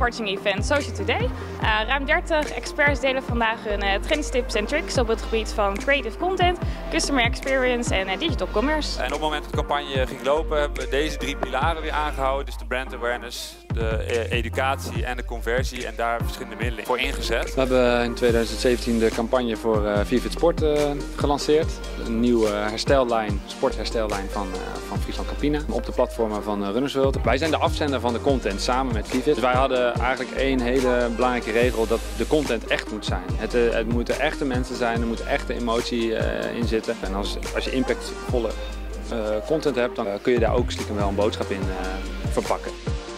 marketing event Social Today. Ruim 30 experts delen vandaag hun trendstips en tricks op het gebied van creative content, customer experience en digital commerce. En op het moment dat de campagne ging lopen hebben we deze 3 pilaren weer aangehouden. Dus de brand awareness, de educatie en de conversie en daar verschillende middelen voor ingezet. We hebben in 2017 de campagne voor Vivid Sport gelanceerd. Een nieuwe herstellijn, sportherstellijn van Friesland Campina op de platformen van Runners World. Wij zijn de afzender van de content samen met Vivid. Dus wij hadden eigenlijk één hele belangrijke regel dat de content echt moet zijn. Het moeten echte mensen zijn, er moet echte emotie in zitten. En als je impactvolle content hebt, dan kun je daar ook stiekem wel een boodschap in verpakken.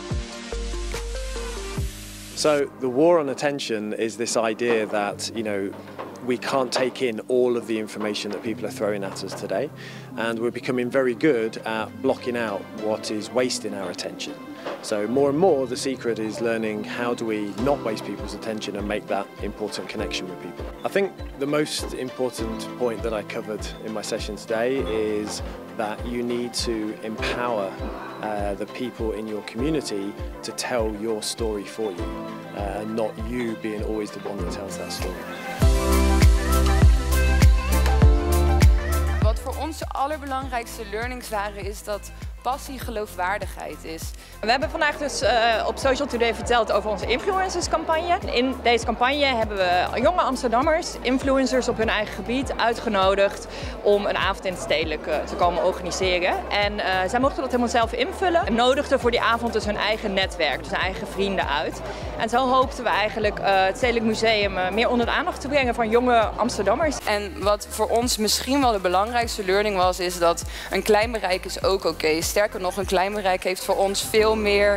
So the war on attention is this idea that, we can't take in all of the information that people are throwing at us today, and we're becoming very good at blocking out what is wasting our attention. So more and more the secret is learning how do we not waste people's attention and make that important connection with people. I think the most important point that I covered in my session today is that you need to empower the people in your community to tell your story for you, not you being always the one that tells that story. Wat voor ons de allerbelangrijkste learnings waren is dat passie geloofwaardigheid is. We hebben vandaag dus op Social Today verteld over onze influencerscampagne. In deze campagne hebben we jonge Amsterdammers, influencers op hun eigen gebied, uitgenodigd om een avond in het stedelijk te komen organiseren. En zij mochten dat helemaal zelf invullen en nodigden voor die avond dus hun eigen netwerk, dus hun eigen vrienden uit. En zo hoopten we eigenlijk het Stedelijk Museum meer onder de aandacht te brengen van jonge Amsterdammers. En wat voor ons misschien wel de belangrijkste learning was, is dat een klein bereik is ook oké. Sterker nog, een klein bereik heeft voor ons veel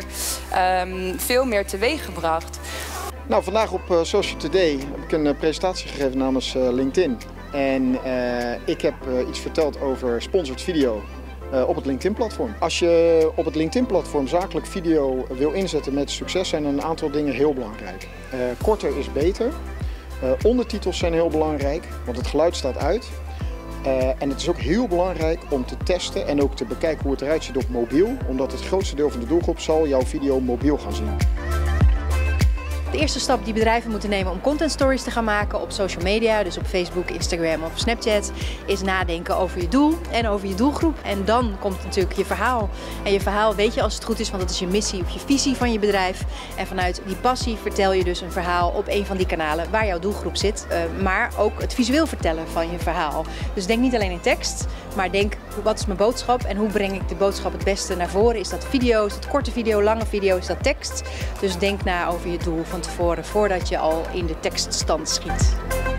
meer teweeggebracht. Nou, vandaag op Social Today heb ik een presentatie gegeven namens LinkedIn. En ik heb iets verteld over sponsored video op het LinkedIn-platform. Als je op het LinkedIn-platform zakelijk video wil inzetten met succes, zijn een aantal dingen heel belangrijk. Korter is beter. Ondertitels zijn heel belangrijk, want het geluid staat uit. En het is ook heel belangrijk om te testen en ook te bekijken hoe het eruit ziet op mobiel, omdat het grootste deel van de doelgroep zal jouw video mobiel gaan zien. De eerste stap die bedrijven moeten nemen om content stories te gaan maken op social media, dus op Facebook, Instagram of Snapchat, is nadenken over je doel en over je doelgroep. En dan komt natuurlijk je verhaal. En je verhaal weet je als het goed is, want dat is je missie of je visie van je bedrijf. En vanuit die passie vertel je dus een verhaal op een van die kanalen waar jouw doelgroep zit. Maar ook het visueel vertellen van je verhaal. Dus denk niet alleen in tekst, maar denk wat is mijn boodschap en hoe breng ik de boodschap het beste naar voren. Is dat video, is dat korte video, lange video, is dat tekst? Dus denk na over je doel van tevoren, voordat je al in de tekststand schiet.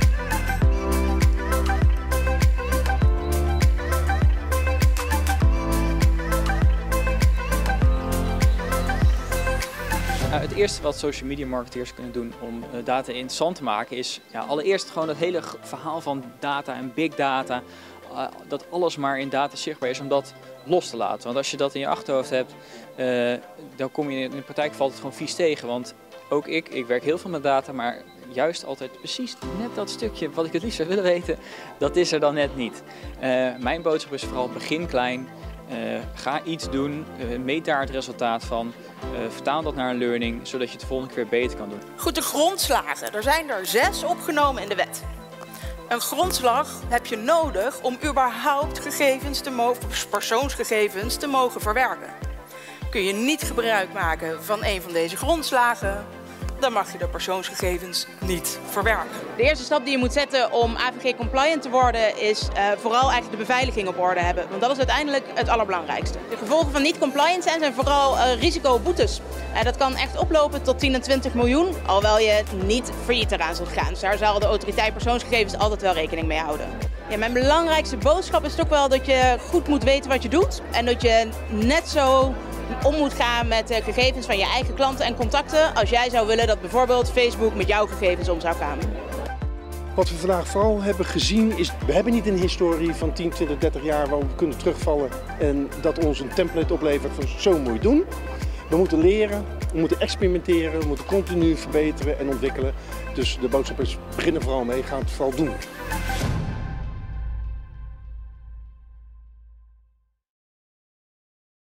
Het eerste wat social media marketeers kunnen doen om data interessant te maken is allereerst gewoon het hele verhaal van data en big data. Dat alles maar in data zichtbaar is om dat los te laten. Want als je dat in je achterhoofd hebt, dan kom je in de praktijk valt het gewoon vies tegen. Want ook ik werk heel veel met data, maar juist altijd precies net dat stukje wat ik het liefst zou willen weten, dat is er dan net niet. Mijn boodschap is vooral begin klein. Ga iets doen, meet daar het resultaat van, vertaal dat naar een learning, zodat je het de volgende keer beter kan doen. Goed, de grondslagen. Er zijn er 6 opgenomen in de wet. Een grondslag heb je nodig om überhaupt persoonsgegevens te mogen verwerken. Kun je niet gebruik maken van een van deze grondslagen, dan mag je de persoonsgegevens niet verwerken. De eerste stap die je moet zetten om AVG-compliant te worden is vooral eigenlijk de beveiliging op orde hebben. Want dat is uiteindelijk het allerbelangrijkste. De gevolgen van niet-compliant zijn vooral risicoboetes. Dat kan echt oplopen tot 10 en 20 miljoen, alhoewel je niet failliet eraan zult gaan. Dus daar zal de autoriteit persoonsgegevens altijd wel rekening mee houden. Ja, mijn belangrijkste boodschap is toch wel dat je goed moet weten wat je doet. En dat je net zo om moet gaan met de gegevens van je eigen klanten en contacten als jij zou willen dat bijvoorbeeld Facebook met jouw gegevens om zou gaan. Wat we vandaag vooral hebben gezien is, we hebben niet een historie van 10, 20, 30 jaar waar we kunnen terugvallen en dat ons een template oplevert van zo moet je doen. We moeten leren, we moeten experimenteren, we moeten continu verbeteren en ontwikkelen. Dus de boodschap is, begin er vooral mee, ga het vooral doen.